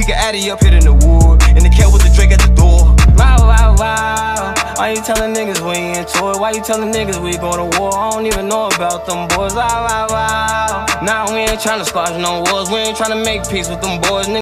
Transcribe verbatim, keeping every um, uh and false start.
got Addy up hitting the wood, and the cat with the Drake at the door. Wow, wow, wow. Why you telling niggas we into it? Why you telling niggas we going to war? I don't even know about them boys. Wow, wow, wow. Nah, we ain't tryna squash no wars. We ain't tryna make peace with them boys.